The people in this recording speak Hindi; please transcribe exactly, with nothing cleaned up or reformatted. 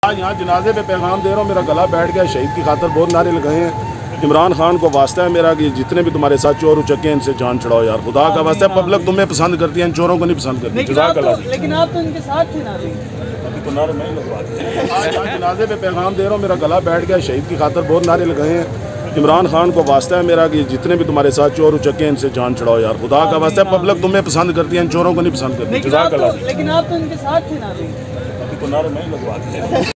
यहाँ जनाजे पे पैगाम दे रहा हूँ, मेरा गला बैठ गया। शहीद की खातर बहुत नारे लगाए हैं। इमरान खान को वास्ता है मेरा कि जितने भी तुम्हारे साथ चोर उचक्के हैं इनसे जान छुड़ाओ यार, खुदा का वास्ता है। पब्लिक तुम्हें पसंद करती है, इन चोरों को नहीं पसंद करती। लेकिन आप तो, लेकिन आप तो इनके साथ थे नारे। अभी तो नारे नहीं लगवाते। आज यहाँ जनाजे पे पैगाम दे रहा हूँ, मेरा गला बैठ गया। शहीद की खातर बहुत नारे लगाए हैं। इमरान खान को वास्ता है मेरा कि जितने भी तुम्हारे साथ चोर उचक्के हैं इनसे जान छुड़ाओ यार, खुदा का वास्ता है। पब्लिक तुम्हें पसंद करती है, इन चोरों को नहीं पसंद करती। लेकिन आप तो, लेकिन आप तो इनके साथ थे नारे। अभी तो नारे नहीं लगवाते।